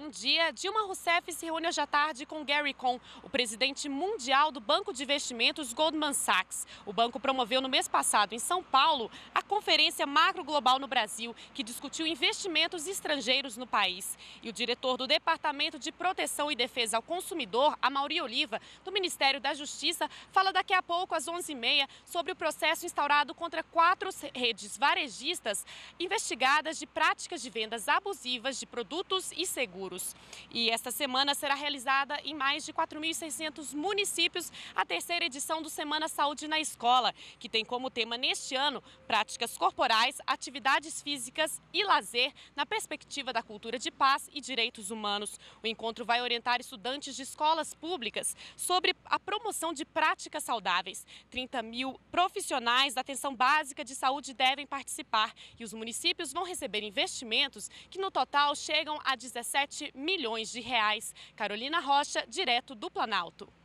dia. Dilma Rousseff se reúne hoje à tarde com Gary Cohn, o presidente mundial do Banco de Investimentos Goldman Sachs. O banco promoveu no mês passado, em São Paulo, a Conferência Macro Global no Brasil, que discutiu investimentos estrangeiros no país. E o diretor do Departamento de Proteção e Defesa ao Consumidor, Amaury Oliva, do Ministério da Justiça, fala daqui a pouco, às 11h30, sobre o processo instaurado contra 4 redes varejistas investigadas de práticas de vendas abusivas de produtos e seguros. E esta semana será realizada em mais de 4.600 municípios a terceira edição do Semana Saúde na Escola, que tem como tema neste ano práticas corporais, atividades físicas e lazer na perspectiva da cultura de paz e direitos humanos. O encontro vai orientar estudantes de escolas públicas sobre a promoção de práticas saudáveis. 30 mil profissionais da atenção básica de saúde devem participar e os municípios vão receber investimentos que no total chegam a 17 milhões de reais. Carolina Rocha, direto do Planalto.